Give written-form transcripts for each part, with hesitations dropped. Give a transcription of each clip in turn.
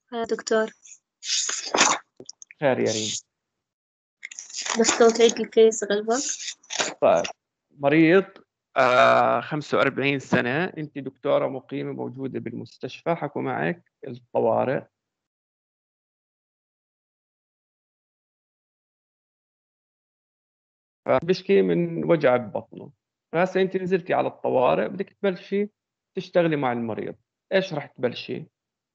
دكتور، خير يا ريم. بس لو تعيد الكيس غلبة. طيب، مريض 45 سنة، أنت دكتورة مقيمة موجودة بالمستشفى، حكوا معك الطوارئ. بشكي من وجع ببطنه، فهسه أنت نزلتي على الطوارئ، بدك تبلشي تشتغلي مع المريض. إيش رح تبلشي؟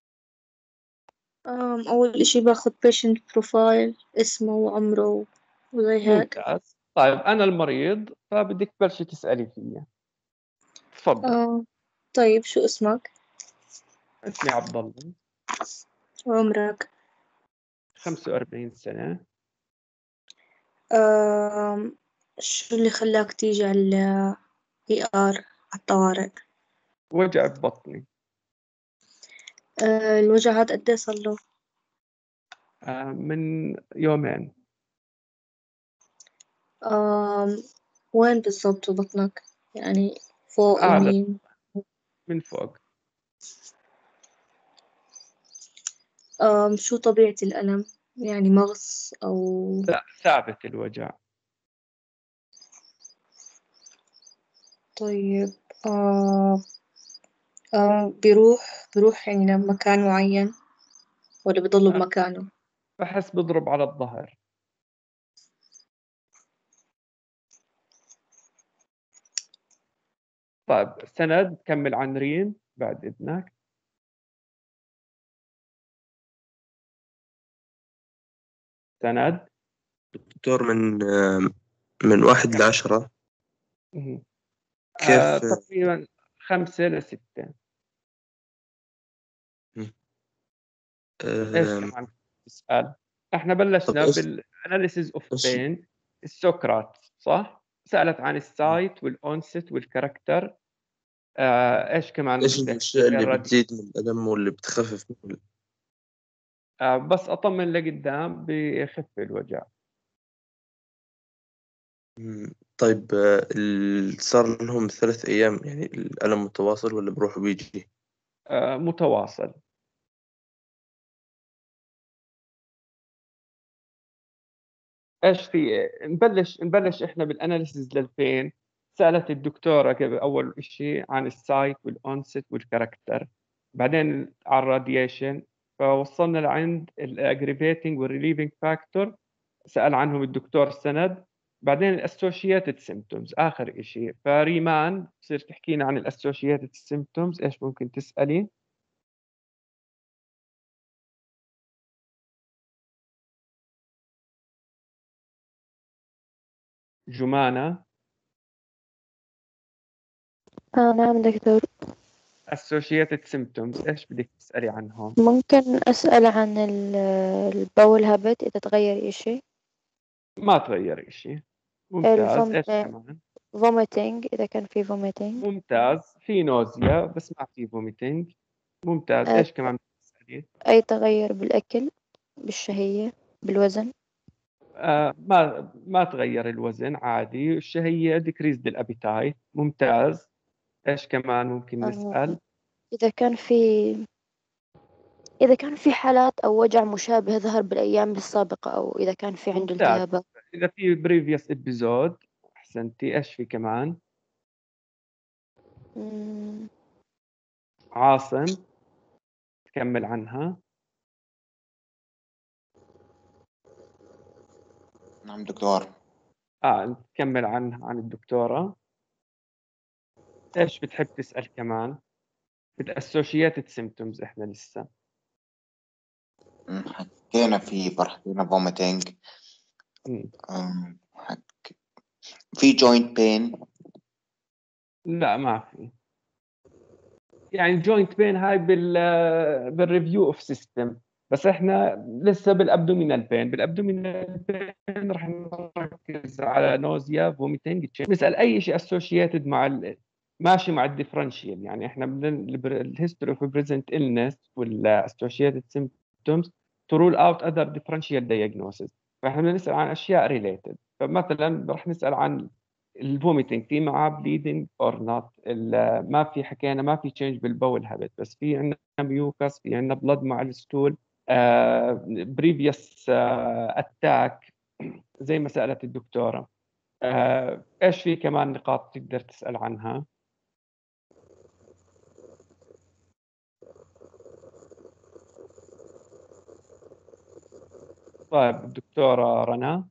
أول إشي باخد patient profile، اسمه وعمره وزي هيك. ممتاز. طيب أنا المريض، فبدك تبلشي تسألي فيا. تفضل. طيب، شو اسمك؟ اسمي عبد الله، وعمرك؟ 45 سنة. آم شو اللي خلاك تيجي على ER على الطوارئ؟ وجع ببطني. الوجع هاد قد إيه صار له؟ من يومين. آم وين بالضبط ببطنك؟ يعني فوق، أعلى يمين؟ من فوق. شو طبيعة الألم؟ يعني مغص أو؟ لا، ثابت الوجع. طيب. آه بيروح يعني لمكان معين ولا بيضل آه، بمكانه؟ بحس بضرب على الظهر. طيب سند، كمل عن ريم بعد إذنك. سند. دكتور، من 1 ل10 مهم. كيف؟ تقريبا 5 ل6. إيش آم، كمان تسأل؟ إحنا طب بلشنا ايش بالأناليسيز أوف ايش بين. السقراط صح؟ سألت عن السايت والأونست والكاركتر. إيش كمان ايش بدك؟ الاشياء اللي الراديو. بتزيد من الالم واللي بتخفف من بس أطمن لقدام بخف الوجع. طيب، صار لهم 3 ايام، يعني الالم متواصل ولا بروح وبيجي؟ متواصل. ايش في؟ نبلش احنا بالاناليسيز للبين. سالت الدكتوره قبل اول شيء عن السايت والاونست والكاركتر، بعدين على الراديشن، فوصلنا لعند الاجريفيتنج والريليفينج فاكتور، سال عنهم الدكتور سند. بعدين الاسوشيتد سيمبتومز اخر شيء. فريمان بصير تحكينا عن الاسوشيتد سيمبتومز. ايش ممكن تسالي؟ جمانة. نعم دكتور. associated symptoms ايش بدك تسالي عنهم؟ ممكن أسأل عن البول هابت إذا تغير إشي؟ ما تغير إشي. ممتاز. إيش الفوم كمان؟ vomiting إذا كان في vomiting؟ ممتاز. في نوزيا بس ما في فوميتنج. ممتاز. آه، إيش كمان بتسألي؟ أي تغير بالأكل، بالشهية، بالوزن؟ ما تغير الوزن عادي. الشهية decreased الابيتايت. ممتاز. إيش كمان ممكن آه، نسأل؟ إذا كان في إذا كان في حالات أو وجع مشابه ظهر بالأيام السابقة، أو إذا كان في عنده ممتاز. التهابات؟ إذا في previous episode. أحسنتي. إيش في كمان؟ مم، عاصم، تكمل عنها. نعم دكتور. نكمل عن الدكتورة. إيش بتحب تسأل كمان؟ بالاسوشيتد سيمبتومز احنا لسه. حكينا فوميتنج. مم. في جوينت بين. لا ما في. يعني الجوينت بين هاي بالريفيو اوف سيستم. بس احنا لسه بالابدومينال بين. بالابدومينال رح نركز على نوزيا، فوميتنج، نسال اي شيء اسوشيتد مع ماشي مع الديفرنشيال. يعني احنا الهيستوري اوف بريزنت illness والاسوشيتد سيمبتومز to rule out other differential diagnosis. فاحنا بنسال عن اشياء ريليتد. فمثلا رح نسال عن الفوميتنج في معاه بليدنج اور نوت، ما في حكينا ما في تشينج بالبول هابت، بس في عندنا ميوكس، في عندنا بلد مع الستول، بريفيوس اتاك زي ما سألت الدكتورة. ايش في كمان نقاط تقدر تسأل عنها؟ طيب الدكتورة رنا،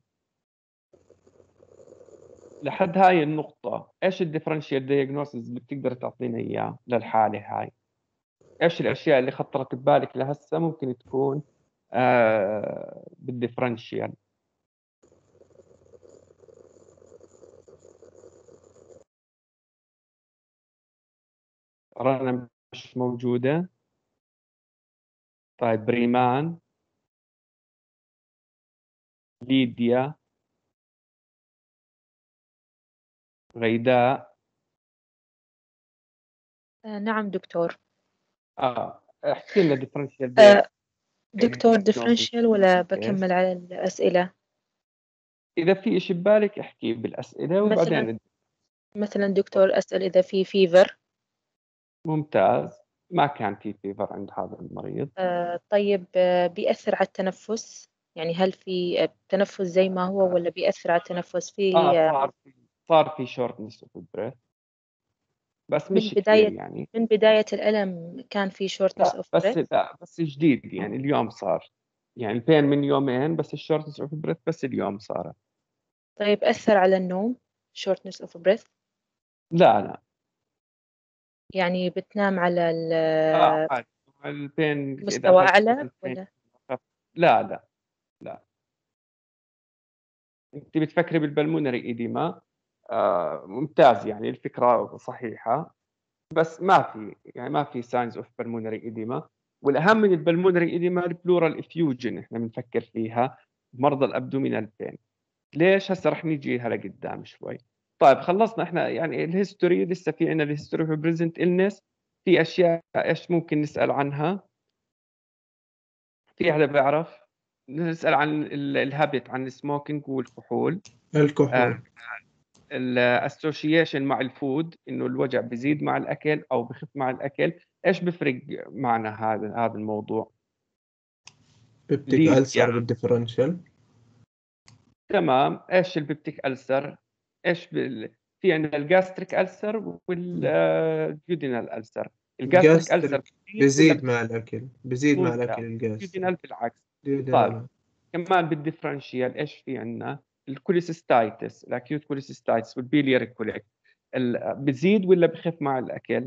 لحد هاي النقطة ايش الديفرنشيال دايجنوستس اللي بتقدر تعطينا اياه للحالة هاي؟ ايش الاشياء اللي خطرت ببالك لهسه ممكن تكون بالديفرنشيال؟ رنا مش موجودة. طيب ريمان، ليديا، غيداء. نعم دكتور. احكي لنا ديفرنشيال دكتور ديفرنشيال ولا بكمل على الأسئلة؟ إذا في إشي ببالك احكي بالأسئلة وبعدين مثلا دكتور أسأل إذا في فيفر. ممتاز، ما كان في فيفر عند هذا المريض. طيب بيأثر على التنفس؟ يعني هل في تنفس زي ما هو ولا بيأثر على التنفس في صار في شورتنس اوف بريث بس مش كثير يعني. من بداية الألم كان في شورتنس اوف بريث؟ لا بس جديد يعني اليوم صار، يعني البين من يومين، بس الشورتنس اوف بريث بس اليوم صارت. طيب أثر على النوم شورتنس اوف بريث؟ لا يعني بتنام على عادي. البين إذا مستوى أخذت أعلى البين ولا؟ لا انت بتفكري بالبلمونري ايديما. ممتاز، يعني الفكرة صحيحة، بس ما في ساينز اوف بالمونري ايديما. والاهم من البلمونري ايديما البلورال افيوجن احنا بنفكر فيها مرضى الابدومينال بين. ليش؟ هسه رح نيجي هلا قدام شوي. طيب خلصنا احنا يعني الهيستوري، لسه في عندنا الهيستوري اوف بريزنت إلنس. في اشياء ايش ممكن نسال عنها؟ في حدا بيعرف؟ نسال عن الهابت، عن السموكينج والكحول. الكحول. الاسوشيشن مع الفود، انه الوجع بيزيد مع الاكل او بخف مع الاكل. ايش بفرق معنا هذا الموضوع؟ بيبتيك ليد ألسر يعني. بالديفرنشال. تمام، ايش البيبتيك ألسر؟ في عندنا الجاستريك ألسر والجودينال ألسر. الجاستريك ألسر بيزيد مع الأكل، ممتاز. الجاستريك. الجودينال بالعكس. طيب ديودينال. كمان بالديفرنشيال ايش في عندنا؟ الكوليسيستايتس، الاكيوت كوليسيستايتس والبيلياري كوليك. بزيد ولا بخف مع الاكل؟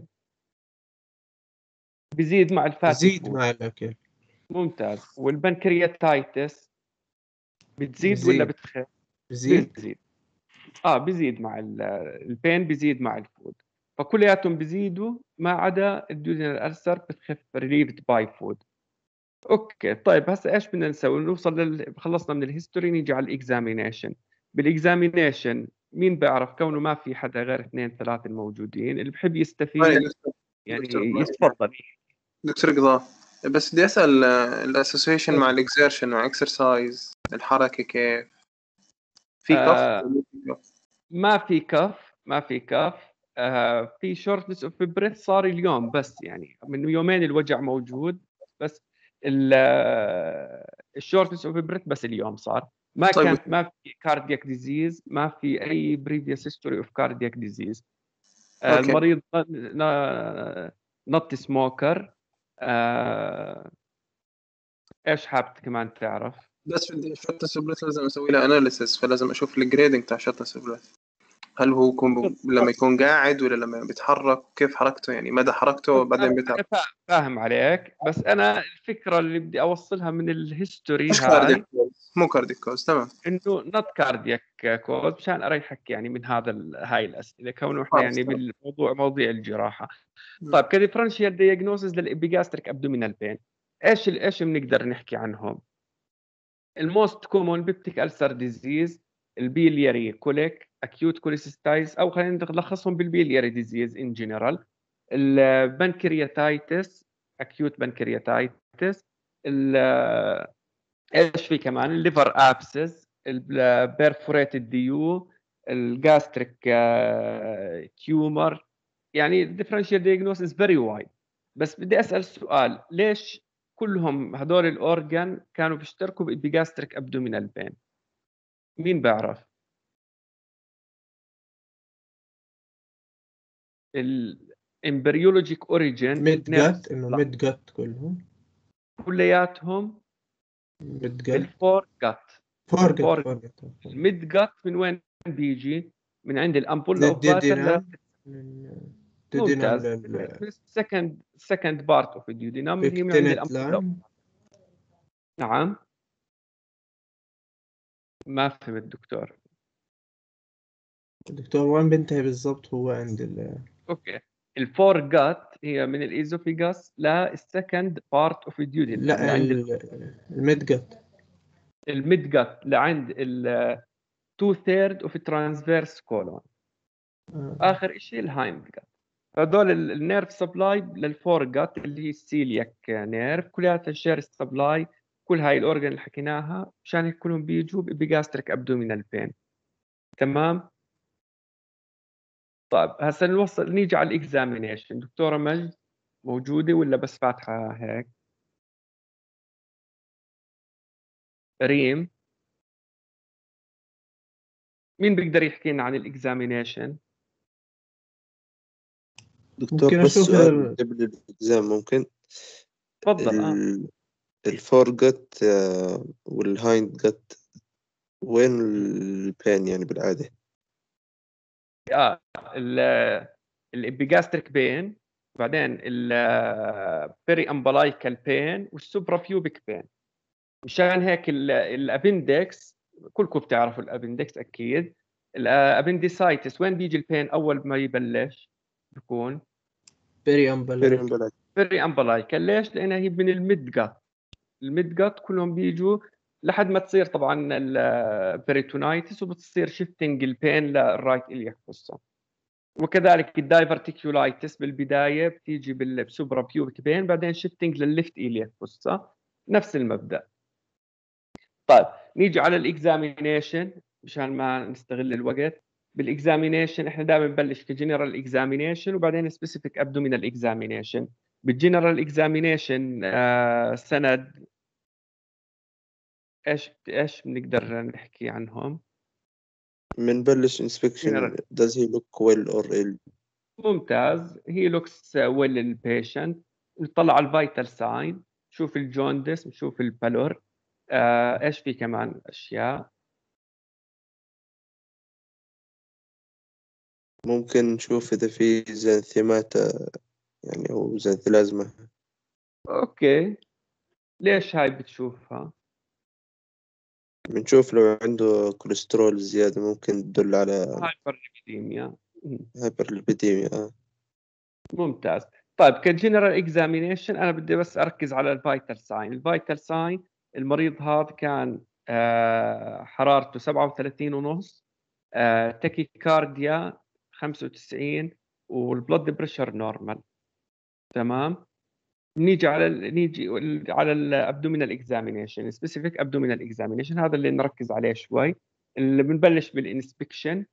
بزيد مع الفاتي بيزيد فود. مع الأكل. ممتاز. والبنكرياتايتس بتزيد ولا بيزيد. بتخف؟ بيزيد. بزيد. بزيد مع البين، بزيد مع الفود. فكلياتهم بزيدوا ما عدا الديودينال ألسر بتخف ريليفد باي فود. اوكي طيب هسه ايش بدنا نسوي؟ خلصنا من الهيستوري، نيجي على الاكزامينيشن. بالاكزامينيشن مين بيعرف، كونه ما في حدا غير 2 3 الموجودين اللي بحب يستفيد يعني يتفضل. دكتور قضاء، بس بدي أسأل الاسوسيشن مع الاكزيرشن مع اكسرسايز، الحركة كيف؟ في كف؟ ما في كف. في شورتنس اوف بريث صار اليوم، بس يعني من يومين الوجع موجود، بس الشورتنس اوف بريث بس اليوم صار. طيب. ما في كاردياك ديزيز، ما في اي بريفيوس هيستوري اوف كاردياك ديزيز. المريض نوت سموكر. ايش حابب كمان تعرف؟ بس بدي شوت بريث لازم اسوي له اناليسيس، فلازم اشوف الجريدنج تاع شوت بريث. هل هو لما يكون قاعد ولا لما بيتحرك، كيف حركته، يعني مدى حركته بعدين بيتعب. أنا فاهم عليك، بس انا الفكره اللي بدي اوصلها من الهيستوري مش هاي كاردياك كوز، مو كاردياك كوز. تمام. انه نوت كاردياك كوز، مشان اريحك يعني من هاي الاسئله، كونه احنا يعني بالموضوع مواضيع الجراحه. طيب كديفرنشيال دايجنوسيس للابيجاستريك ابدومينال بين، ايش بنقدر نحكي عنهم؟ الموست كومون بيبتيك ألسر ديزيز، البيلياري كوليك، اكيوت كوليسيستايز، او خلينا نلخصهم بالبيلياري ديزيز ان جنرال. البنكرياتايتس، اكيوت بنكرياتايتس. ايش في كمان؟ الليفر ابسس، البيرفوريتد ديو، الجاستريك تيومر. يعني الديفرنشال دياجنوستس فيري وايد. بس بدي اسال سؤال، ليش كلهم هدول الاورجان كانوا بيشتركوا بالبيجاستريك ابدومينال بين؟ مين بيعرف؟ الامبريولوجيك اوريجين ميد جت إنه ميد جت كلهم كلياتهم ميد جت بالفور جات. فورجت الميد جات من وين بيجي؟ من عند الامبولا اوف باتر. ديدينام ممتاز. second part of الديودينام اللي هي من عند الامبولا. لاين. نعم. ما فهمت دكتور. الدكتور وين بينتهي بالضبط؟ هو عند اوكي. الفور جات هي من الايزوفيجاس للسكند بارت اوف الديودينام. لا عند الميد جت. الميد جات لعند ال 2/3 اوف الترانسفيرس كولون. اخر شيء الهايند جات. هذول النيرف سبلاي للفور جات اللي هي السيلياك نيرف، كلياتها شير سبلاي. كل هاي الاورجن اللي حكيناها مشان هيك كلهم بيجوا بجاستريك ابدومينال بين. تمام. طيب هسه نيجي على الاكزامينيشن. دكتوره مجد موجوده ولا بس فاتحه هيك؟ ريم، مين بيقدر يحكي لنا عن الاكزامينيشن؟ دكتور ممكن بس أشوف سؤال قبل الإكزام ممكن؟ تفضل. الفور جت والهايند جت وين البين يعني بالعادة؟ الابيجاستريك بين، بعدين البيري امبلايكال بين والسوبرا بيوبيك بين. مشان هيك الابندكس كلكم بتعرفوا الابندكس اكيد. الابنديسايتس وين بيجي البين اول ما يبلش؟ بكون بيري أمبلايك. بيري امبلايكال. ليش؟ لانها هي من الميد جات. الميد جات كلهم بيجوا لحد ما تصير طبعا البريتونايتس، وبتصير شيفتنج البين للرايت الياك فوسا. وكذلك الدايفرتيكولايتس بالبدايه بتيجي بالسوبرا بيوبيك بين، بعدين شيفتنج للليفت الياك فوسا. نفس المبدا. طيب نيجي على الاكزامينيشن مشان ما نستغل الوقت. بالاكزامينيشن احنا دائما بنبلش كجنرال اكزامينيشن وبعدين سبيسيفيك ابدومينال اكزامينيشن. بالجنرال اكزامينيشن سند ايش بنقدر نحكي عنهم؟ بنبلش inspection does he look well or ill؟ ممتاز. he looks well للبيشنت. نطلع على الفيتال ساين، نشوف الجوندس، نشوف البالور. ايش في كمان اشياء؟ ممكن نشوف إذا في زانثيماتا يعني أو زانثيلازما. اوكي. ليش هاي بتشوفها؟ بنشوف لو عنده كوليسترول زيادة ممكن تدل على هايبرليبيديميا. هايبرليبيديميا. ممتاز. طيب كجنرال اكزامينيشن انا بدي بس اركز على الفيتال ساين. الفيتال ساين المريض هذا كان حرارته 37.5، تاكيكارديا 95، والبلد بريشر نورمال. تمام. نيجي على الابدومينال اكزامينيشن، سبيسيفيك ابدومينال اكزامينيشن. هذا اللي نركز عليه شوي. اللي بنبلش بالانسبكشن.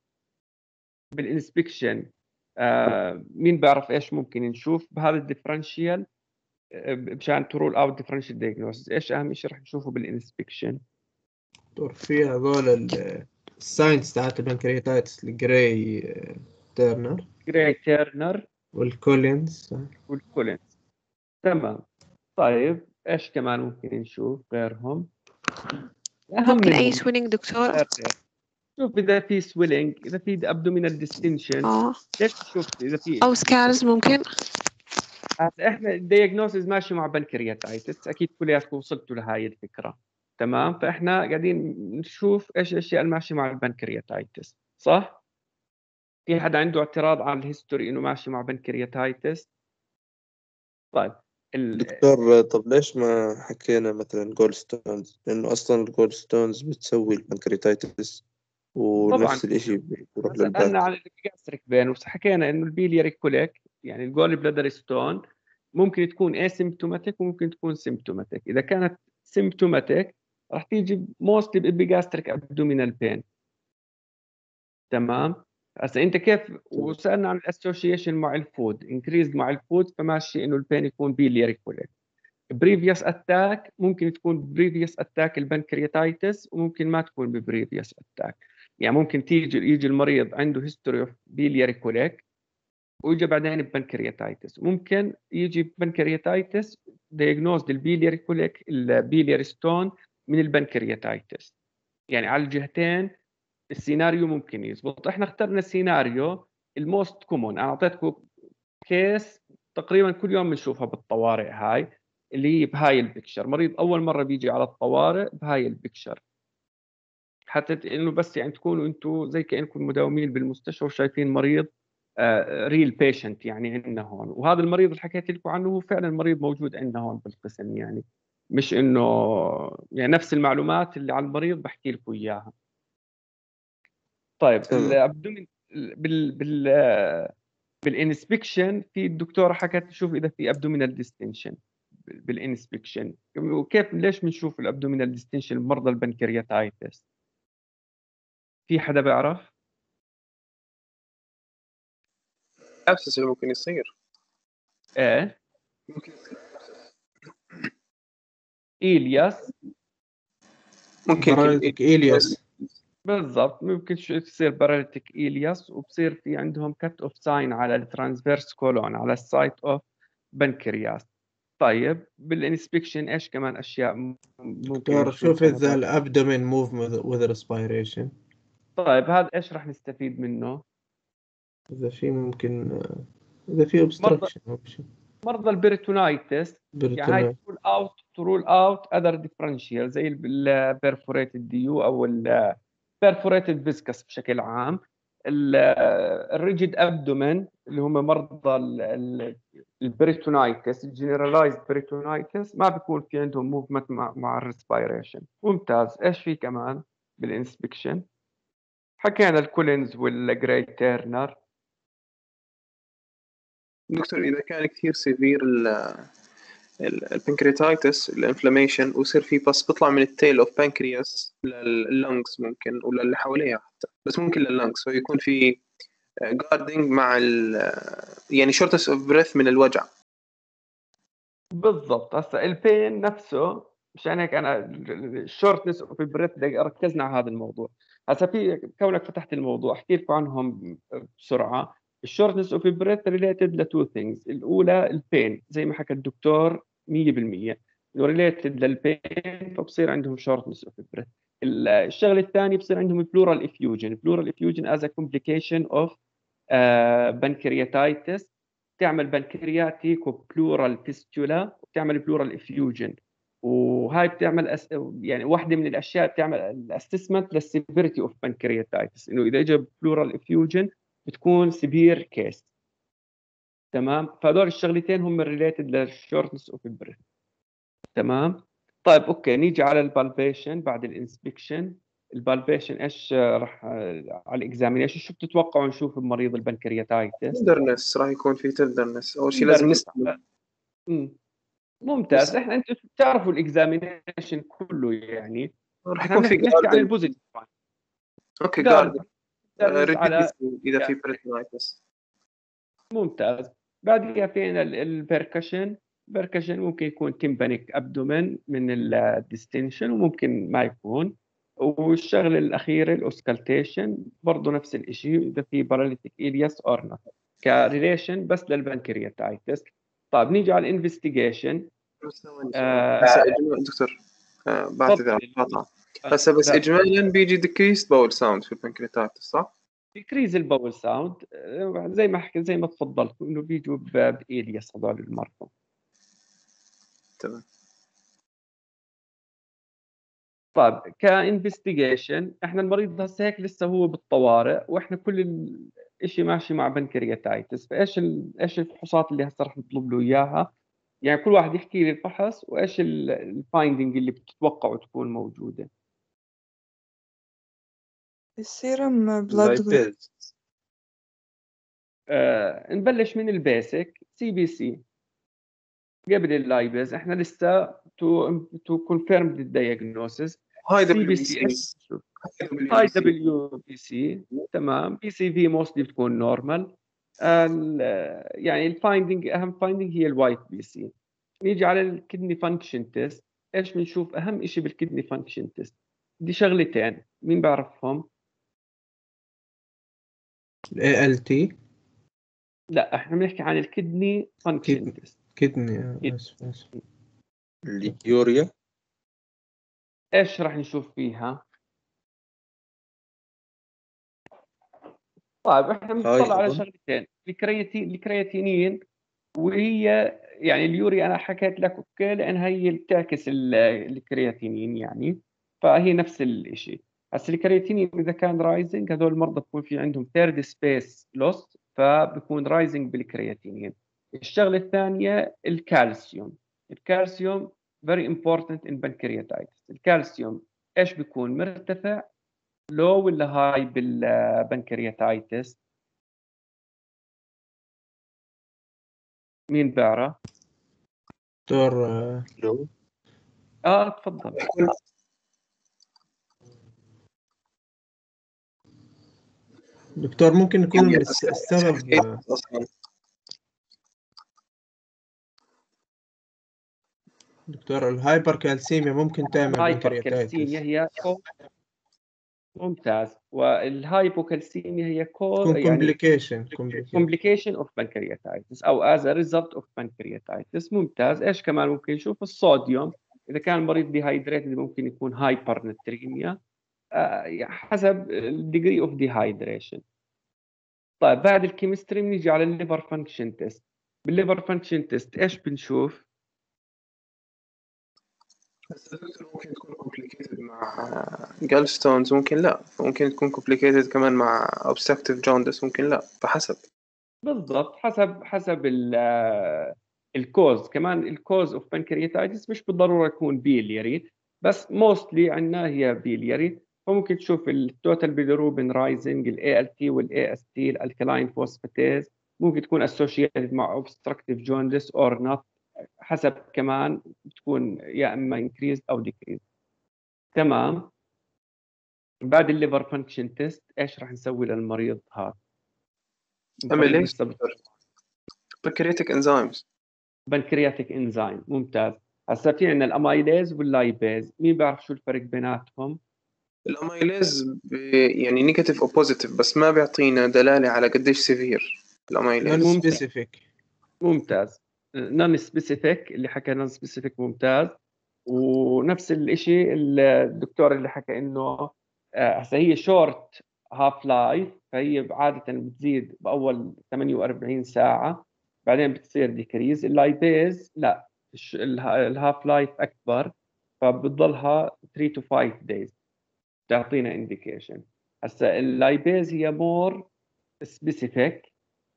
مين بيعرف ايش ممكن نشوف بهذا الديفرنشيال مشان ترول اوت ديفرنشيال دايجنوستس؟ ايش اهم شيء رح نشوفه بالانسبكشن؟ في هذول الساينس تاعت البنكرياتايتس الجراي تيرنر جراي تيرنر والكولينز. تمام. طيب ايش كمان ممكن نشوف غيرهم؟ ممكن أي سويلنج دكتور؟ شوف إذا في سويلنج، إذا في abdominal distension. ليش تشوف إذا في أو سكارز ممكن؟ إحنا الدياجنوسيس ماشي مع بنكرياتايتس، أكيد كلياتكم وصلتوا لهاي الفكرة. تمام. فإحنا قاعدين نشوف إيش الأشياء الماشية مع البنكرياتايتس، صح؟ في حدا عنده اعتراض على الهيستوري إنه ماشي مع بنكرياتايتس؟ طيب دكتور طب ليش ما حكينا مثلا جول ستونز؟ لأنه أصلا الجول ستونز بتسوي البنكرياتايتس ونفس الإشي بيروح للباك. سألنا عن الجاستريك بين وحكينا إنه البيلياري كوليك يعني الجول بلادر ستون ممكن تكون اسيمبتوماتيك وممكن تكون سيمبتوماتيك. إذا كانت سيمبتوماتيك راح تيجي موستلي بإبيجاستريك ابدومينال بين. تمام. هسه انت كيف وسالنا عن الاسوشيشن مع الفود، انكريز مع الفود، فماشي انه البين يكون بيلياري كوليك. بريفيوس اتاك ممكن تكون بريفيوس اتاك البنكرياتايتس، وممكن ما تكون ببريفيوس اتاك. يعني ممكن يجي المريض عنده هيستوري اوف بيلياري كوليك ويجي بعدين ببنكرياتايتس. ممكن يجي ببنكرياتايتس دايجنوز البيلياري كوليك البيلياري ستون من البنكرياتايتس. يعني على الجهتين السيناريو ممكن يزبط. احنا اخترنا السيناريو الموست كومون. انا اعطيتكم كيس تقريبا كل يوم بنشوفها بالطوارئ، هاي اللي هي بهاي البكشر. مريض اول مره بيجي على الطوارئ بهاي البكشر، حتى انه بس يعني تكونوا انتم زي كانكم مداومين بالمستشفى وشايفين مريض ريل بيشنت يعني عندنا هون. وهذا المريض اللي حكيت لكم عنه هو فعلا مريض موجود عندنا هون بالقسم، يعني مش انه يعني نفس المعلومات اللي على المريض بحكي لكم اياها. طيب الابدومين بالانسبكشن في الدكتوره حكت تشوف اذا في ابدومينال ديستنشن بالانسبكشن. وكيف ليش بنشوف الابدومينال ديستنشن بمرضى البنكرياتايتس؟ في حدا بيعرف؟ ابسس اللي ممكن يصير ايه ممكن إيلياس ممكن باراليتيك إلياس. بالضبط، ممكن تصير باراليتيك إيلياس، وبصير في عندهم كت اوف ساين على الترانسفيرس كولون على السايت اوف بنكرياس. طيب بالانسبكشن ايش كمان اشياء ممكن دكتور شوف نشوفها إذا مثلا؟ الأبدومين موف with respiration. طيب هذا ايش راح نستفيد منه؟ إذا في ممكن إذا في obstruction option. مرضى البريتونايتس يعني هاي ترول اوت اذر ديفرنشيال زي البرفوريتد ديو او البرفوريتد فيسكس بشكل عام. الريجيد ابدومين اللي هم مرضى البريتونايتس الجنرالايزد بريتونايتس ما بيكون في عندهم موفمنت مع الريسبيريشن. ممتاز. ايش في كمان بالانسبكشن؟ حكينا الكولينز والجراي تيرنر. دكتور إذا كان كثير سيفير البنكرياتايتس الانفلاميشن ويصير في بس بيطلع من التيل اوف بانكرياس لللنجز ممكن ولا اللي حواليها حتى، بس ممكن لللنجز، فيكون في جاردنج مع يعني شورتس اوف بريث من الوجع. بالضبط. هسا البين نفسه مشان هيك انا الشورتنس اوف بريث ركزنا على هذا الموضوع. هسا في كونك فتحت الموضوع احكي لكم عنهم بسرعه. الشورتنس اوف بريث ريليتد لتو ثينجز. الاولى البين زي ما حكى الدكتور 100% انه ريليتد للبين، فبصير عندهم شورتنس اوف بريث. الشغله الثانيه بصير عندهم بلورال افيوجن. بلورال افيوجن از ا كومبليكيشن اوف بنكرياتايتس، تعمل بنكرياتيك وبلورال فيستولا وبتعمل بلورال افيوجن. وهاي بتعمل يعني واحده من الاشياء بتعمل الاسسمنت للسيفيريتي اوف بنكرياتايتس، انه اذا اجى بلورال افيوجن بتكون سيفير كيس. تمام. فهذول الشغلتين هم ريليتد للشورتنس اوف بريث. تمام. طيب اوكي نيجي على البالبيشن بعد الانسبكشن. البالبيشن ايش راح على الاكزامينيشن شو بتتوقعوا نشوف بمريض البنكرياتايتس؟ تندرنس راح يكون في تندرنس اول شيء لازم نسمع. ممتاز. احنا انتم بتعرفوا الاكزامينيشن كله يعني راح يكون في نحكي عن البوزيتيف. اوكي جارد على اذا في بريتونايتس. ممتاز. بعدها فينا البركشن. بركشن ممكن يكون تيمبانيك ابدومين من الديستنشن وممكن ما يكون. والشغله الاخيره الاوسكالتيشن برضه نفس الشيء اذا في باراليتيك إلياس اور نوت كريليشن بس للبنكرياتايتس. طيب نيجي على الانفستيجيشن. هسه دكتور بعد اذا قطع هسه بس اجمالا بيجي ديكريس باول ساوند في البنكرياتايتس صح؟ ديكريز الباول ساوند زي ما حكيت زي ما تفضلت انه بيجوا بإلياس هذول المرضى. تمام. طيب كانفستيجيشن احنا المريض هسه هيك لسه هو بالطوارئ واحنا كل الشيء ماشي مع بنكرياتايتس. فايش ايش الفحوصات اللي هسه رح نطلب له اياها؟ يعني كل واحد يحكي لي الفحص وايش الفايندنج اللي بتتوقعوا تكون موجوده. السيرم بلاد نبلش من البيسك سي بي سي قبل اللايبز. احنا لسه تو كونفيرم الدايجنوسيس. هاي سي بي سي هاي WBC. تمام. PCV موستلي بتكون نورمال. يعني الفايندينج، اهم فايندينج هي الوايت BC. نيجي على الكدني فانكشن تيست. ايش بنشوف اهم شيء بالكدني فانكشن تيست؟ دي شغلتين، مين بعرفهم؟ ALT. لا، احنا بنحكي عن الكدني فانكشن تيست. كدني اسف. اليوريا. ايش راح نشوف فيها؟ طيب احنا بنطلع على شغلتين، الكرياتينين، وهي يعني اليوريا انا حكيت لك اوكي لان هي اللي بتعكس الكرياتينين يعني، فهي نفس الشيء. هسه الكرياتينين اذا كان رايزنج هذول المرضى بكون في عندهم ثيرد سبيس لوس، فبكون رايزنج بالكرياتينين. الشغله الثانيه الكالسيوم. الكالسيوم very important in pancreatitis. الكالسيوم ايش بيكون؟ مرتفع، لو ولا هاي بالبنكرياتايتس؟ مين بيعرف؟ دكتور لو تفضل. دكتور ممكن يكون السبب دكتور الهايبر كالسيميا ممكن تعمل هايبركالسيميا هي ممتاز، والهايبوكالسيميا هي complication of pancreatitis أو as a result of pancreatitis. ممتاز. إيش كمان ممكن نشوف؟ الصوديوم، إذا كان المريض ديهايدريتد ممكن يكون هايبرنتريميا حسب degree of dehydration. طيب بعد الكيمستري بنيجي على الليفر فانكشن تيست. بالليفر فانكشن تيست إيش بنشوف؟ ممكن تكون complicated مع gallstones، ممكن لا، ممكن تكون complicated كمان مع obstructive jaundice، ممكن لا، فحسب. بالضبط، حسب الكوز. كمان الكوز اوف بانكرياتايتس مش بالضروره يكون بيلياري، بس موستلي عندنا هي بيلياري. فممكن تشوف التوتال بيليروبين رايزنج، ALT والAST الالكلاين فوسفاتيز، ممكن تكون associated مع obstructive jaundice or not، حسب كمان بتكون يا اما increased او decreased. تمام. بعد الليفر فانكشن تيست ايش راح نسوي للمريض هذا؟ بنكرياتيك انزيمز. بنكرياتيك انزيم. ممتاز. هسه في عندنا الامايليز واللايبيز، مين بيعرف شو الفرق بيناتهم؟ الامايليز يعني نيجاتيف او بوزيتيف، بس ما بيعطينا دلاله على قديش سيفير الامايليز. نون سبيسيفيك. ممتاز. نون سبيسيفيك اللي حكى نون سبيسيفيك ممتاز. ونفس الشيء الدكتور اللي حكى انه هسه هي شورت هاف لايف، فهي عاده بتزيد باول 48 ساعه بعدين بتصير ديكريز. اللايبيز لا، الهاف لايف اكبر، فبتضلها 3 to 5 days تعطينا انديكيشن. هسه اللايبيز هي more specific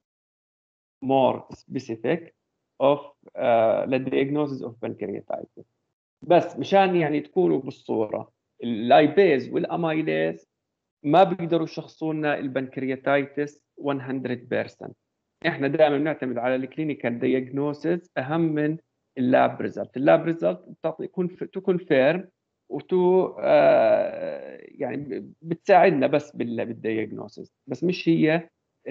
of للdiagnosis of pancreatitis. بس مشان يعني تكونوا بالصوره، اللايبيز والامايليز ما بيقدروا يشخصوا لنا البنكرياتايتس 100%. احنا دائما بنعتمد على الكلينيكال دايجنوسيس اهم من اللاب ريزلت. اللاب ريزلت تكون فيرم وتو يعني بتساعدنا بس بالدايجنوسيس، بس مش هي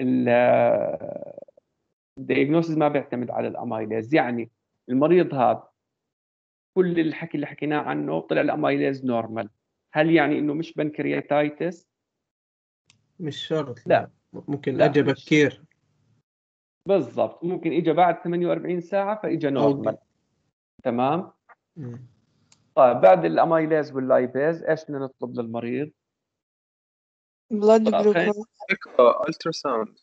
الدايجنوسيس ما بيعتمد على الامايليز. يعني المريض هذا كل الحكي اللي حكيناه عنه طلع الامايليز نورمال، هل يعني انه مش بنكرياتايتس؟ مش شرط. لا، ممكن لا اجى بكير. بالضبط، ممكن اجى بعد 48 ساعه فاجى نورمال. تمام. طيب بعد الامايليز واللايبيز ايش بدنا نطلب للمريض؟ بلاد جلوكوز. التراساوند.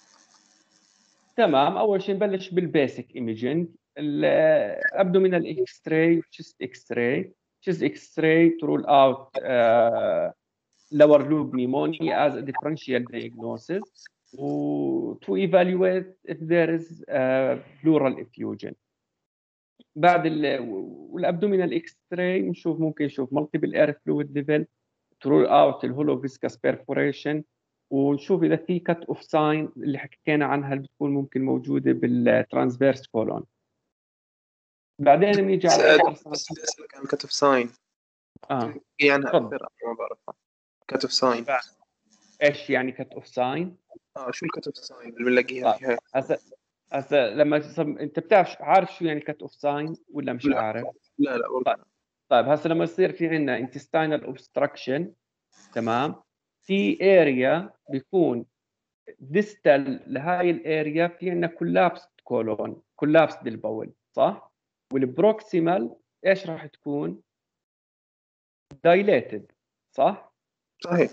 تمام. اول شيء نبلش بالبيسك ايميجينج، الابدومينال اكس راي وتشست اكس راي. تشست اكس راي to rule out lower lobe pneumonia as a differential diagnosis to evaluate if there is pleural effusion. بعد والابدومينال اكس راي نشوف، ممكن نشوف multiple air fluid level to rule out الهولو viscous perforation، ونشوف اذا في كت اوف ساين اللي حكينا عنها اللي بتكون ممكن موجوده بالترانسفيرس كولون. بعدين بنيجي على كان كت اوف ساين يعني ما بعرفها. كات اوف ساين. ايش يعني كت اوف ساين؟ شو الكات اوف ساين اللي بنلاقيها فيها؟ هسه لما انت بتعرف عارف شو يعني كت اوف ساين ولا مش عارف؟ لا والله. طيب هسه لما يصير في عندنا intestinal obstruction، تمام، في اريا بيكون ديستال لهاي الاريا في عندنا كولابس كولون، كولابس بالبول، صح؟ والبروكسيمال ايش راح تكون؟ دايليتد، صح؟ صحيح.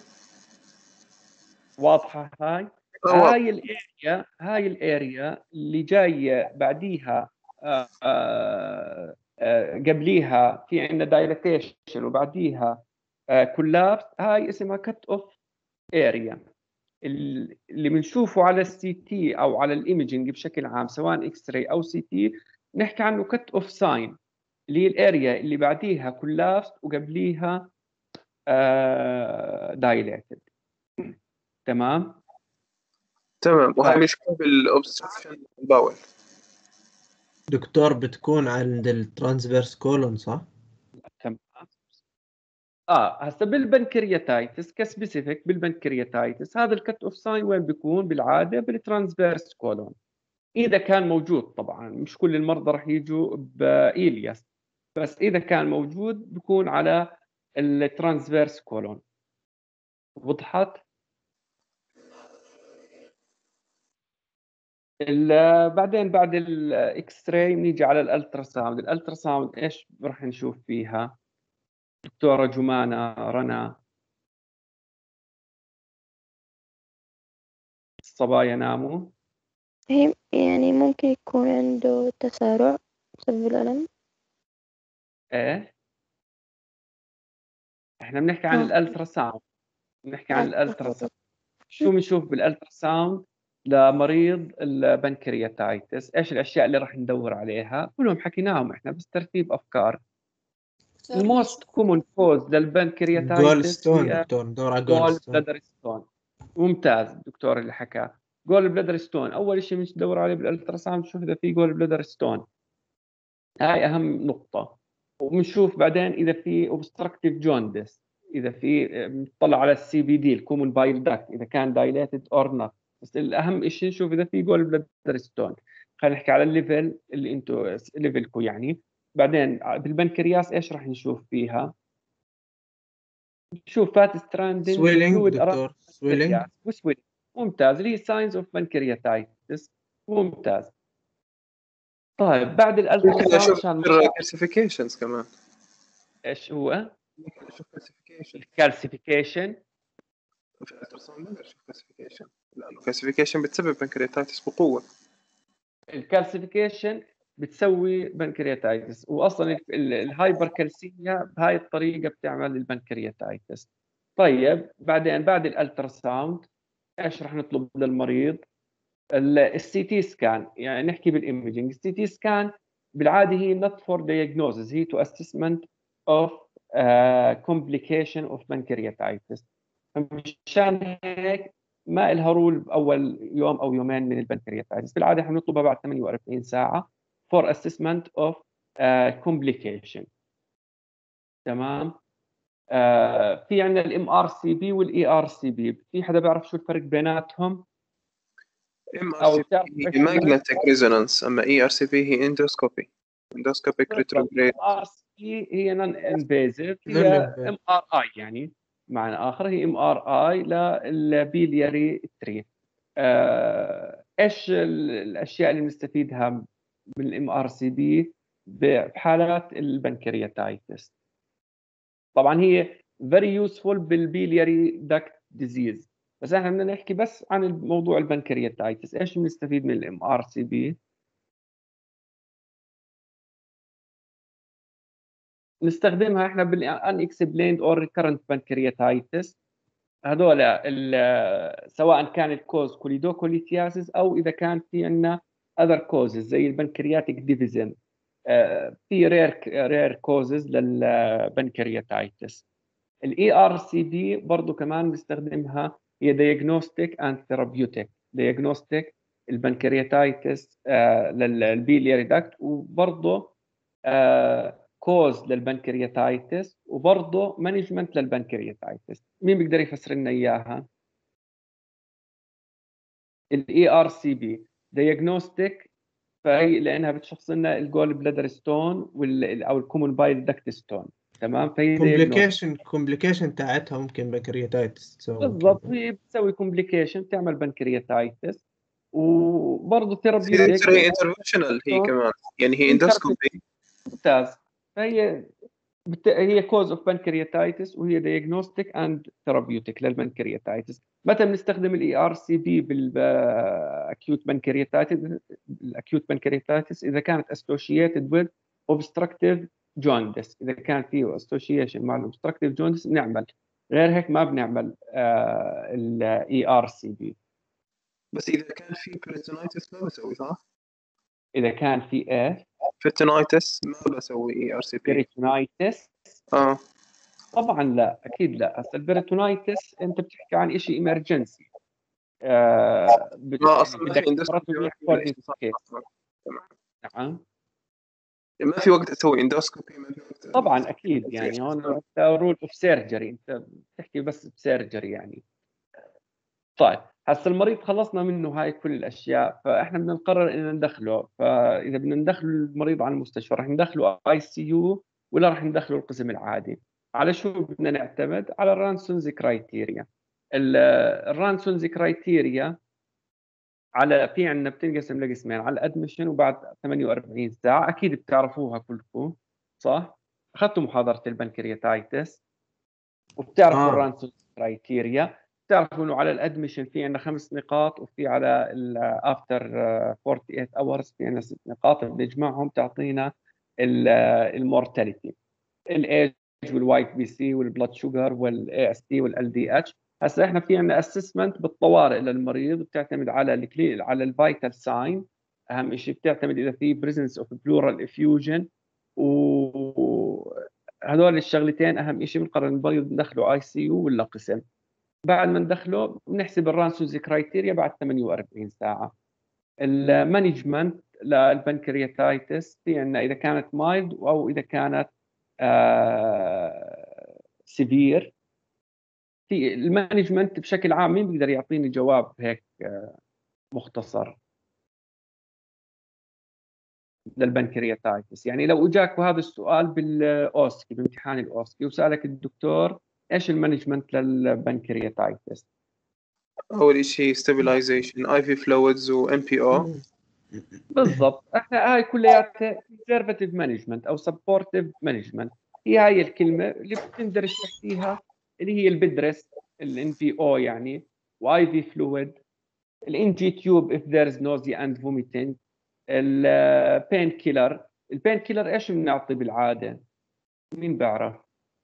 واضحه هاي؟ هاي الاريا اللي جايه بعديها قبليها في عندنا دايليتيشن وبعديها كولابس، هاي اسمها كت اوف اريا. اللي بنشوفه على السي تي او على الايمجنج بشكل عام سواء اكس راي او سي تي نحكي عنه كت اوف ساين، اللي هي الاريا اللي بعديها كولابس وقبليها دايليتد. تمام. وهي بيشبه بالاوبستراكشن باول. دكتور بتكون عند الترانسفيرس كولون صح؟ تمام. هسه بالبنكرياتايتس كسبيسيفيك، بالبنكرياتايتس هذا الكت اوف ساين وين بيكون بالعاده؟ بالترانسفيرس كولون، اذا كان موجود. طبعا مش كل المرضى راح يجوا بإيلياس، بس اذا كان موجود بيكون على الترانسفيرس كولون. وضحت؟ بعدين بعد الاكس راي بنيجي على الالترا ساوند. الالترا ساوند ايش راح نشوف فيها دكتوره جمانه رنا؟ الصبايا ناموا؟ هي يعني ممكن يكون عنده تسارع بسبب الألم. ايه، احنا بنحكي عن الالترا ساوند، بنحكي عن الالترا ساوند. شو بنشوف بالالترا ساوند لمريض البنكرياتايتس؟ ايش الاشياء اللي راح ندور عليها؟ كلهم حكيناهم احنا بس ترتيب افكار. الموست كومون كوز جول للبنكرياتايتس ستون هي دكتور، ندور على جول جول ستون. بلادر ستون. ممتاز الدكتور اللي حكى جول بلادر ستون. اول شيء بندور عليه بالالترا ساوند نشوف اذا في جول بلادر ستون، هاي اهم نقطه. وبنشوف بعدين اذا في اوبستراكتيف جوندس، اذا في بنطلع على السي بي دي الكومون بايل داكت اذا كان دايليتد اور نوت. بس الاهم شيء نشوف اذا في جول بلادر ستون. خلينا نحكي على الليفل اللي انتم ليفلكم يعني. بعدين بالبنكرياس ايش راح نشوف فيها؟ نشوف فات ستراندنج سويلينج فلويد دكتور، سويلينج. وسويلينج. ممتاز، اللي هي ساينز اوف بنكرياتايتس. ممتاز. طيب بعد الالترا ممكن ساوند اشوف عشان كالسيفيكيشنز كمان. ايش هو؟ ممكن اشوف كالسيفيكيشن. الكالسيفيكيشن في الالتراساوند بقدر اشوف كالسيفيكيشن، لانه كالسيفيكيشن بتسبب بنكرياتايتس بقوه. الكالسيفيكيشن بتسوي بنكرياتايتس، واصلا الهايبر كالسيميا بهاي الطريقه بتعمل البنكرياتايتس. طيب بعدين بعد الالترا ساوند ايش راح نطلب للمريض؟ السي تي سكان. يعني نحكي بالايمجنج، السي تي سكان بالعاده هي not for diagnosis، هي to assessment of complication of pancreatitis. مشان هيك ما لها رول باول يوم او يومين من البنكرياتايتس، بالعاده احنا بنطلبها بعد 48 ساعه for assessment of complication. تمام. في عندنا الام ار سي بي والاي ار سي بي، في حدا بيعرف شو الفرق بيناتهم؟ او هي ماجنتيك ريزونانس، اما اي ار سي بي هي اندوسكوبي، اندوسكوبيك ريتروجريد. ار سي بي هي نون انفيزيف، هي ام ار اي، يعني معنى اخر هي ام ار اي للبيلياري تري. ايش الاشياء اللي بنستفيدها من الام ار سي بي بحالات البنكرياتايتس؟ طبعا هي very useful بالبيلياري داكت ديزيز، بس احنا بدنا نحكي بس عن الموضوع البنكرياتايتس. ايش بنستفيد من الام ار سي بي؟ نستخدمها احنا بالانكسبليند اور ريكرنت بنكرياتايتس. هذول سواء كان الكوز كوليدوكوليتياسيس او اذا كان في عندنا اذر كوزز زي البنكرياتيك ديفيزن. في رير كوزز للبنكرياتايتس. الاي ار سي بي برضه كمان بنستخدمها، هي دايجنوستيك اند ثيرابيوتيك. دايجنوستيك البنكرياتايتس للبيلياري داكت، وبرضه كوز للبنكرياتايتس وبرضه مانجمنت للبنكرياتايتس. مين بيقدر يفسر لنا اياها؟ الاي ار سي بي دايجنوستيك، فهي لانها بتشخص لنا الجول بلادر ستون او الكومون بايل داكت ستون. تمام، فهي كومبليكيشن تاعتها ممكن بنكرياتايتس تسوي بالضبط، كده. هي بتسوي كومبليكيشن تعمل بنكرياتايتس. وبرضه هي ثيرابيوتيك انترفنشنال هي كمان، يعني هي اندوسكوبي. ممتاز. فهي هي كوز اوف بنكرياتايتس، وهي دايجنوستيك اند ثيرابيوتيك للبنكرياتايتس. متى بنستخدم الاي ار سي بي بالاكيوت بنكرياتايتس؟ الاكيوت بنكرياتايتس اذا كانت اسوشيتد وذ اوبستراكتيف جوندس، اذا كان فيه اسوشيشن مع الاوبستراكتيف جوندس بنعمل، غير هيك ما بنعمل الاي ار سي بي. بس اذا كان في بيريتونايتس ما بسوي، صح؟ اذا كان في ايه بيريتونايتس ما بسوي اي ار سي بي. بيريتونايتس طبعا لا، اكيد لا. هسه البيريتونايتس انت بتحكي عن شيء ايمرجنسي. اصلا ما في بدك اندوسكوبي. نعم، ما في وقت اسوي اندوسكوبي، ما في وقت. طبعا اكيد، يعني هون رول اوف سيرجري، انت بتحكي بس بسيرجري يعني. طيب هسه المريض خلصنا منه هاي كل الاشياء، فاحنا بدنا نقرر ان ندخله. فاذا بدنا ندخل المريض على المستشفى، راح ندخله اي سي يو ولا راح ندخله القسم العادي؟ على شو بدنا نعتمد؟ على الرانسونز كرايتيريا. الرانسونز كرايتيريا على في عندنا بتنقسم لقسمين، على الادمشن وبعد 48 ساعه. اكيد بتعرفوها كلكم، صح؟ اخذتوا محاضره البنكرياتايتس وبتعرفوا الرانسونز كرايتيريا. بتعرفوا انه على الادمشن في عندنا 5 نقاط، وفي على الافتر 48 اورز في عندنا 6 نقاط، بنجمعهم تعطينا المورتاليتي، الايج والوايت بي سي والبلاد شوجر والاي اس تي والال دي اتش. هسه احنا في عندنا اسسمنت بالطوارئ للمريض، بتعتمد على على الفيتال ساين. اهم شيء بتعتمد اذا في بريزنس اوف بلورال افيوجن، وهذول الشغلتين اهم شيء. بنقرر المريض ندخله اي سي يو ولا قسم. بعد ما ندخله بنحسب الرانسونز كرايتيريا بعد 48 ساعه. المانجمنت للبنكرياتايتس في عندنا اذا كانت مايلد او اذا كانت سيفير. في المانجمنت بشكل عام، مين بيقدر يعطيني جواب هيك مختصر للبنكرياتايتس؟ يعني لو اجاك هذا السؤال بالاوسكي، بامتحان الاوسكي، وسالك الدكتور ايش المانجمنت للبنكرياتايتس؟ اول شيء ستابلايزيشن، اي في فلويدز وام بي او. بالضبط، احنا هاي كلياتها كونسرفتيف مانجمنت او سبورتيف مانجمنت. هي هاي الكلمه اللي بتندرج تحتيها، اللي هي البدرس الان بي او يعني، واي في فلويد، الان جي تيوب if there is nausea and vomiting، البين كيلر. البين كيلر ايش بنعطي بالعاده؟ مين بيعرف؟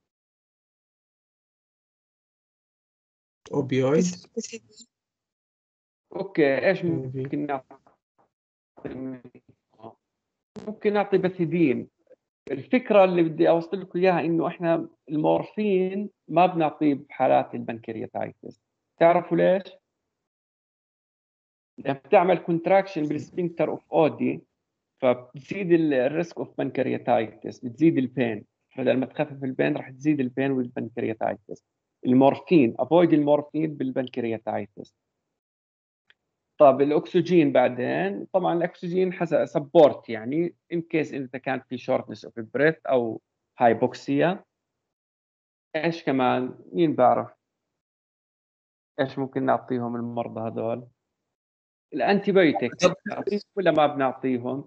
اوبيويد. اوكي، ايش ممكن نعطي؟ ممكن نعطي بثيدين. الفكره اللي بدي اوصل لكم اياها انه احنا المورفين ما بنعطيه بحالات البنكرياتايتس. تعرفوا ليش؟ لما بتعمل كونتراكشن بالسفنكتر اوف اودي، فبتزيد الريسك اوف بنكرياتايتس، بتزيد البين. بدل ما تخفف البين راح تزيد البين والبنكرياتايتس. المورفين، افويد المورفين بالبنكرياتايتس. طب الاكسجين بعدين، طبعا الاكسجين حسب سبورت، يعني ان كيس اذا كان في شورتنس اوف بريث او هايبوكسيا. ايش كمان؟ مين بعرف ايش ممكن نعطيهم المرضى هذول؟ الانتي بايوتيك نعطيهم ولا ما بنعطيهم؟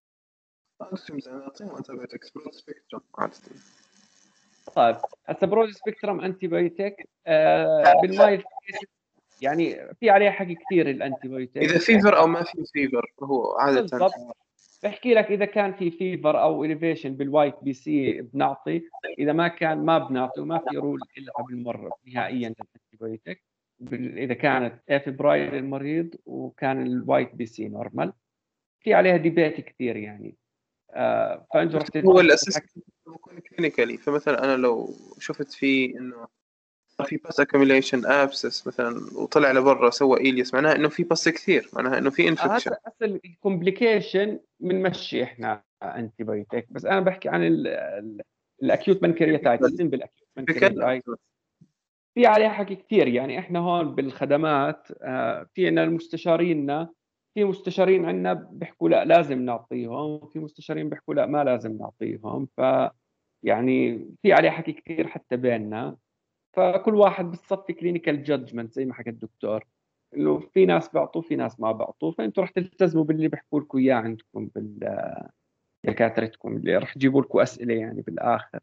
طيب هسه برود سبيكترم انتي بايوتيك بالمايل يعني في عليه حكي كثير الانتي بايوتيك. اذا فيفر او ما في فيفر هو عاده بالضبط. بحكي لك اذا كان في فيفر او اليفيشن بالوايت بي سي بنعطي، اذا ما كان ما بنعطي، وما في رول الا بالمره نهائيا للانتي بايوتيك اذا كانت افبرايل المريض وكان الوايت بي سي نورمال. في عليها ديبيت كثير يعني. فانت رحت هو الاساس يكون كلينيكالي. فمثلا انا لو شفت فيه انه في باس اكيوميليشن ابسس مثلا وطلع لبرا سوى ايليس، معناها انه في باس كثير، معناها انه في انفكشن. هسه الكومبليكيشن بنمشي احنا انتي بايوتيك. بس انا بحكي عن الاكيوت بنكرياتايتس، سمبل اكيوت بنكرياتايتس. في عليها حكي كثير. يعني احنا هون بالخدمات في عندنا المستشارين، في مستشارين عندنا بيحكوا لا لازم نعطيهم، وفي مستشارين بيحكوا لا ما لازم نعطيهم. يعني في عليه حكي كثير حتى بيننا. فكل واحد بتصفي كلينيكال جادجمنت زي ما حكى الدكتور، انه في ناس بيعطوا في ناس ما بيعطوا، فانتم رح تلتزموا باللي بيحكوا لكم اياه عندكم بدكاترتكم اللي رح يجيبوا لكم اسئله يعني بالاخر.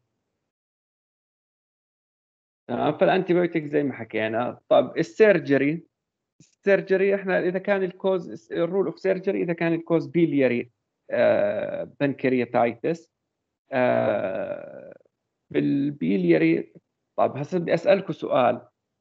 فالانتي بايوتيك زي ما حكينا. طب السيرجري احنا اذا كان الكوز، الرول اوف سيرجري اذا كان الكوز بيلياري بنكرياتايتس بالبيلياري. طب هسه بدي اسالكم سؤال.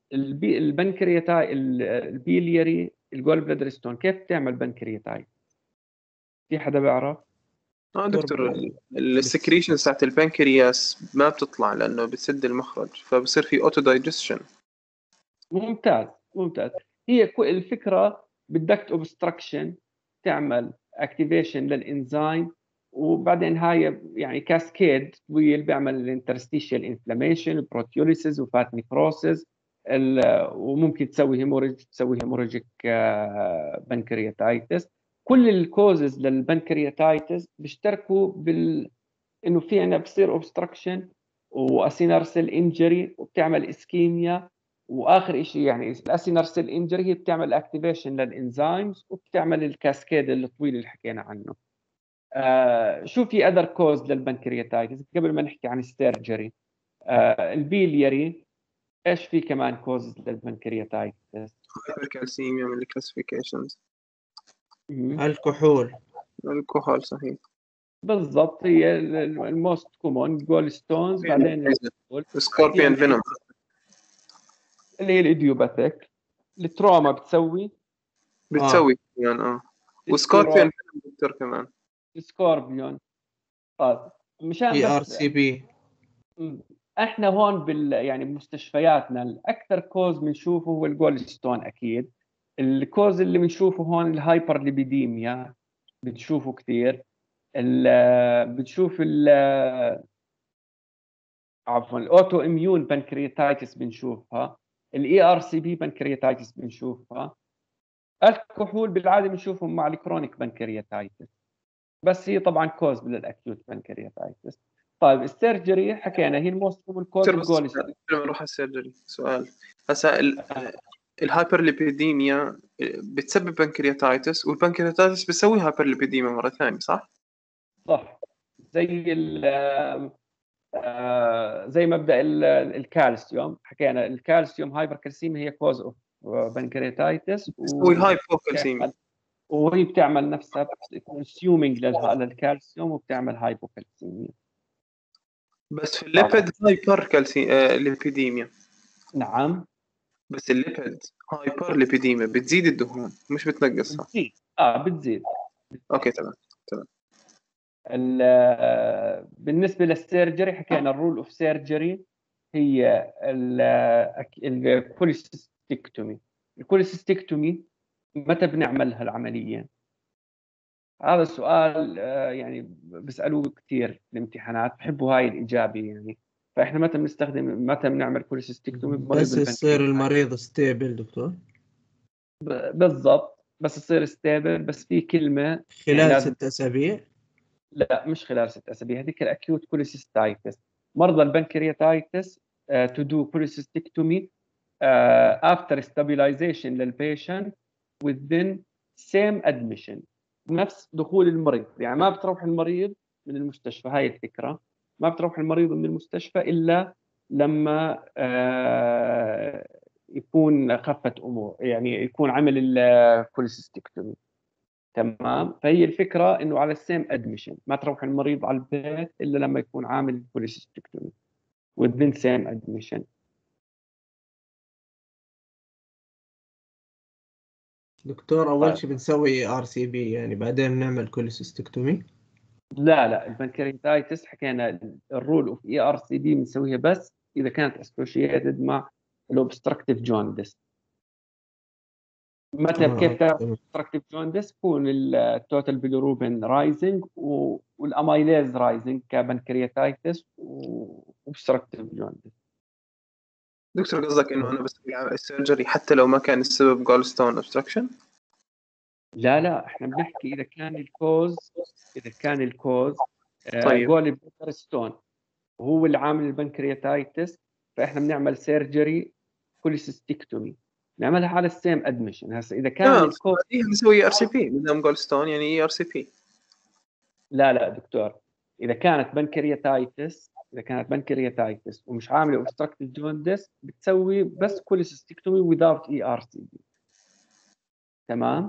البيلياري الجول بلادر ستون كيف بتعمل بنكرياتايتس؟ في حدا بيعرف؟ دكتور السكريشن تاعت البنكرياس ما بتطلع لانه بتسد المخرج، فبصير في اوتو دايجستشن. ممتاز. هي الفكره بالدكت اوبستراكشن تعمل اكتيفيشن للانزيم، وبعدين هاي يعني كاسكيد طويل بيعمل الانترستيشيال انفلاميشن، بروتيوليسيس، وفات نيكروسيس، وممكن تسوي هيموريجيك بنكرياتايتس. كل الكوزز للبنكرياتايتس بيشتركوا انه في عندنا بصير اوبستراكشن واسينر سيل انجري وبتعمل اسكيميا، واخر شيء يعني الاسينر سيل انجري هي بتعمل اكتيفيشن للانزيمز وبتعمل الكاسكيد الطويل اللي حكينا عنه. شو في اذر كوز للبنكرياتايتس قبل ما نحكي عن السيرجري؟ البيلياري ايش في كمان كوز للبنكرياتايتس؟ هايبركالسيميا من الكلاسيفيكيشنز. الكحول صحيح بالضبط. هي الموست كومون جول ستونز، بعدين سكوربيون فينوم اللي هي الايديوباثيك. التروما بتسوي يعني وسكوربيون دكتور كمان سكوربيون. طيب مشان بس ERCP. احنا هون يعني بمستشفياتنا الاكثر كوز بنشوفه هو الجول ستون. اكيد الكوز اللي بنشوفه هون الهايبر ليبيديميا بتشوفه كثير. بتشوف عفوا الاوتو اميون بنكرياتايتس بنشوفها. ERCP بنكرياتايتس بنشوفها. الكحول بالعاده بنشوفهم مع الكرونيك بنكرياتايتس، بس هي طبعا كوز للاكيوت بنكرياتايتس. طيب السيرجري حكينا هي الموست كومن كوز الجول. قبل ما نروح على السيرجري سؤال. هسا الهايبرليبيديميا بتسبب بنكرياتايتس، والبنكرياتايتس بتسوي هايبرليبيديميا مرة ثانية، صح؟ زي مبدأ الكالسيوم حكينا. الكالسيوم هايبركالسيميا هي كوز اوف بنكرياتايتس، بتسوي هايبوكالسيميا وهي بتعمل نفسها كونسيومينج للكالسيوم وبتعمل هايبوكالسيميا. بس في الليبيد هايبرليبيديميا. نعم، بس الليبيد هايبرليبيديميا بتزيد الدهون مش بتنقصها. بتزيد. بتزيد. اوكي تمام. بالنسبه للسيرجري حكينا الرول اوف سيرجري هي الكوليسيستكتومي. الكوليسيستكتومي متى بنعملها العمليه؟ هذا السؤال يعني بيسالوه كثير في الامتحانات، بحبوا هاي الاجابه يعني. فاحنا متى بنعمل كوليسيستكتومي بمريض بس يصير المريض ستيبل دكتور. بالضبط، بس يصير ستيبل. بس في كلمه خلال يعني 6 أسابيع. لا مش خلال 6 أسابيع. هذيك الأكيوت كوليسيستايتس. مرضى البنكرياتايتس to do cholecystectomy after stabilization للبيشنت within same admission. نفس دخول المريض، يعني ما بتروح المريض من المستشفى. هاي الفكرة، ما بتروح المريض من المستشفى إلا لما يكون خفت أمور، يعني يكون عمل الكوليسيستكتومي. تمام. فهي الفكره انه على السيم ادميشن، ما تروح المريض على البيت الا لما يكون عامل كوليسيستكتومي within same admission. دكتور أول شيء بنسوي ERCP يعني بعدين نعمل كوليسيستكتومي. لا البنكرياتايتس حكينا الرول اوف ERCP بنسويها بس اذا كانت اسوشيتد مع الاوبستراكتيف جوندس. متى كيف تعرف اوبستراكتيف جوندس؟ يكون التوتال بيليروبين رايزنج والاميليز رايزنج كبنكرياتايتس وobstructive جوندس. دكتور قصدك انه انا بس السيرجري حتى لو ما كان السبب جولستون اوبستراكشن؟ لا احنا بنحكي اذا كان الكوز طيب. جولستون وهو اللي عامل البنكرياتايتس، فاحنا بنعمل سيرجري كوليسيستكتومي، نعملها على السيم ادميشن. هسه اذا كان الكوز نسوي RCP مدام جولستون يعني RCP. لا دكتور، اذا كانت بنكرياتايتس ومش عامله اوبستراكتيف جوندس بتسوي بس كوليسيستكتومي without ERCP. تمام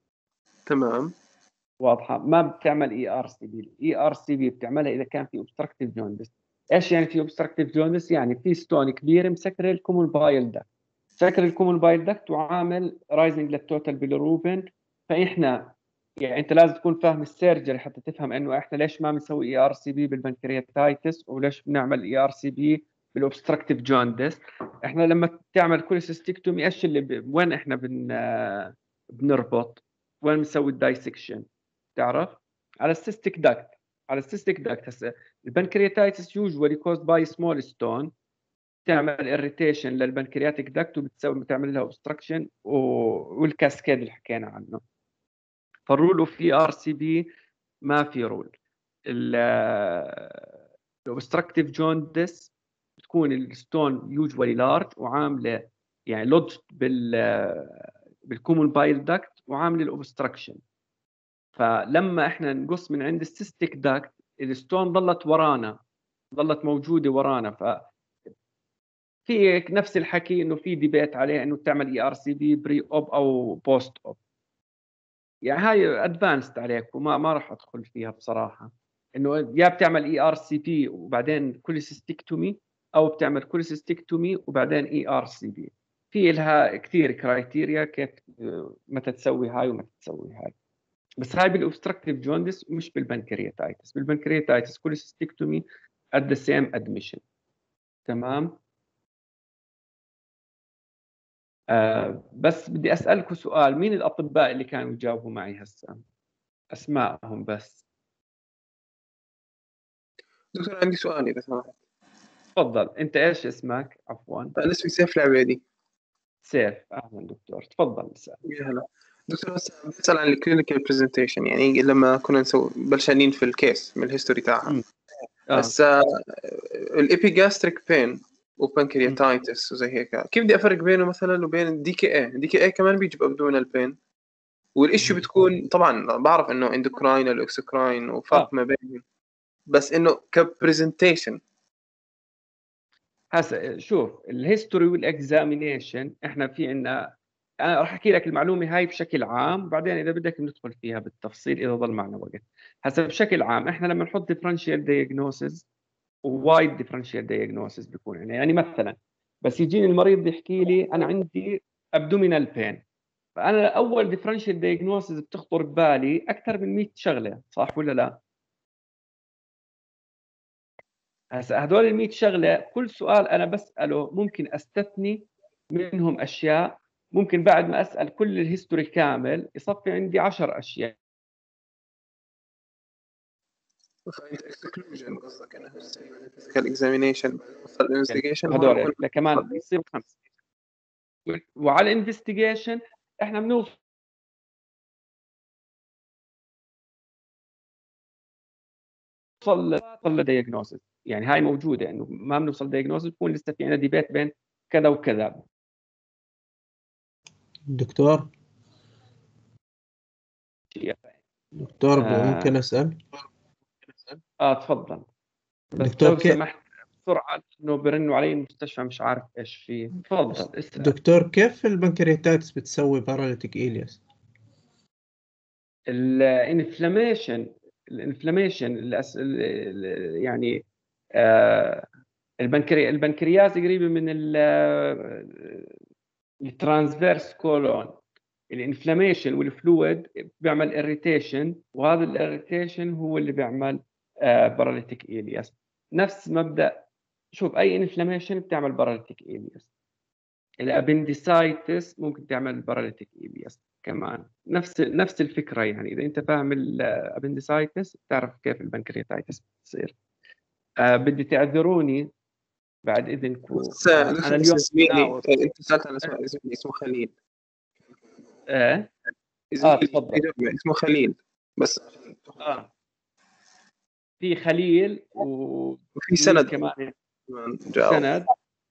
واضحه؟ ما بتعمل ERCP. ERCP بتعملها اذا كان في اوبستراكتيف جوندس. ايش يعني في اوبستراكتيف جوندس؟ يعني في ستون كبير مسكر الكومون بايل داكت وعامل رايزنج للتوتال بيلروبين. فاحنا يعني انت لازم تكون فاهم السيرجري حتى تفهم انه احنا ليش ما بنسوي ERCP بالبنكرياتايتس وليش بنعمل ERCP بالاوبستراكتيف جوندس. احنا لما تعمل كوليسيستكتومي ايش اللي وين احنا بنربط؟ وين بنسوي الدايسكشن؟ تعرف؟ على السيستيك داكت. هسه البنكرياتايتس يوجوالي كوزد باي سمول ستون، تعمل اريتيشن للبنكرياتيك داكت بتعمل لها اوبستراكشن والكاسكيد اللي حكينا عنه. فالرول اوف ERCP ما في رول. الاوبستراكتيف جوندس بتكون الستون يوجوالي لارج وعامله يعني لودج بالكومون بايل داكت وعامله الاوبستراكشن. فلما احنا نقص من عند السيستيك داكت الستون ظلت موجوده ورانا. في نفس الحكي انه في ديبيت عليه انه تعمل ERCP بري اوب او بوست اوب. يعني هاي ادفانسد عليك وما راح ادخل فيها بصراحه، انه يا بتعمل ERCP وبعدين كوليسيستكتومي او بتعمل كوليسيستكتومي وبعدين ERCP. في لها كثير كرايتيريا كيف متى تسوي هاي ومتى تسوي هاي. بس هاي بالاوبستراكتيف جوندس مش بالبنكرياتايتس كوليسيستكتومي at the same admission. تمام. بس بدي أسألكم سؤال، مين الأطباء اللي كانوا يجاوبوا معي هسه؟ أسماءهم بس. دكتور عندي سؤال إذا سمحت. تفضل. أنت إيش اسمك؟ عفواً. أنا اسمي سيف العبيدي. سيف، أهلا دكتور، تفضل اسأل. يا هلا دكتور، بسأل عن الكلينيكال برزنتيشن، يعني لما كنا نسوي بلشانين في الكيس من الهيستوري تاعها. بس الإبيجاستريك بين وبنكرياتايتس وزي هيك، كيف بدي أفرق بينه مثلا وبين الDKA كمان بيجي بأبدونال بين، والإشي بتكون طبعا بعرف إنه اندوكراين والإكسوكراين وفرق ما بينهم، بس إنه كبرزنتيشن. هسه شوف الهيستوري والاكزامينيشن احنا في عندنا، انا راح احكي لك المعلومه هاي بشكل عام وبعدين اذا بدك ندخل فيها بالتفصيل اذا ضل معنا وقت. هسه بشكل عام احنا لما نحط ديفرنشيال دايجنوسيس ووايد ديفرنشيال دايجنوسيس بيكون يعني مثلا بس يجيني المريض يحكي لي انا عندي ابدومينال بين، فانا اول ديفرنشيال دايجنوسيس بتخطر ببالي اكثر من 100 شغله، صح ولا لا؟ هسه هدول ال 100 شغله كل سؤال انا بساله ممكن استثني منهم اشياء، ممكن بعد ما اسال كل الهيستوري كامل يصفي عندي 10 اشياء. فانت اكسكلوجن قصدك انه فيزيكال اكزامينيشن انفستيجيشن هدول كمان بيصير 5. وعلى الانفستيجيشن احنا بنوصل لدياجنوستس، يعني هاي موجوده انه ما بنوصل دياجنوستس بكون لسه في عندنا ديبيت بين كذا وكذا. دكتور ممكن اسال؟ تفضل. بس دكتور لو سمحت بسرعه انه برنوا علي المستشفى مش عارف ايش فيه. تفضل اسال. دكتور كيف البنكرياتايتس بتسوي باراليتيك إلياس؟ الانفلاميشن يعني البنكرياس قريبه من الترانسفيرس كولون. الانفلاميشن والفلويد بيعمل اريتيشن، وهذا الاريتيشن هو اللي بيعمل باراليتيك إلياس. نفس مبدا، شوف اي انفلاميشن بتعمل باراليتيك إلياس. الابنديسايتس ممكن تعمل باراليتيك إلياس. كمان نفس الفكرة. يعني إذا أنت فاهم الأبندسايتس بتعرف كيف البنكرياتايتس بتصير. بدي تعذروني بعد إذنكم. بس أنا اليوم زميلي أنت سألت عن زميلي اسمه خليل. تفضل. اسمه خليل بس. في خليل وفي سند كمان. سند.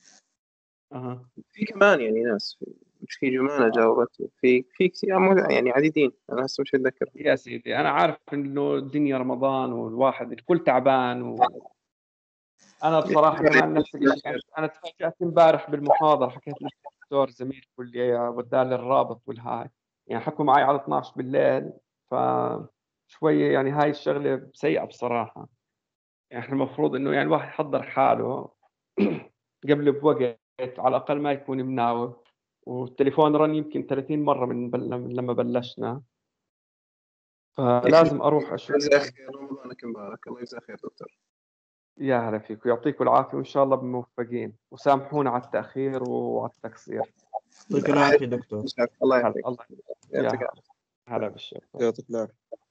في كمان يعني ناس مش في جمانة جاوبت في كثير يعني عديدين. أنا هسه مش أتذكر. يا سيدي أنا عارف إنه الدنيا رمضان والواحد الكل تعبان أنا بصراحة كمان نفس الشيء. أنا تفاجأت امبارح بالمحاضرة، حكيت للدكتور زميل كلية وداني الرابط والهاي، يعني حكوا معي على 12 بالليل، فشوية يعني هاي الشغلة سيئة بصراحة. يعني إحنا المفروض إنه يعني الواحد يحضر حاله قبل بوقت على الأقل ما يكون مناوب، والتليفون رن يمكن 30 مرة من لما بلشنا، فلازم أروح أشوف. جزاك خير، رمضانك مبارك. الله يجزاك خير دكتور. يا هلا فيك ويعطيكم العافية وإن شاء الله موفقين، وسامحونا على التأخير وعلى التقصير. يعطيك العافية دكتور. الله يعافيك. الله يعطيك. هلا بالشكر. يعطيك العافية.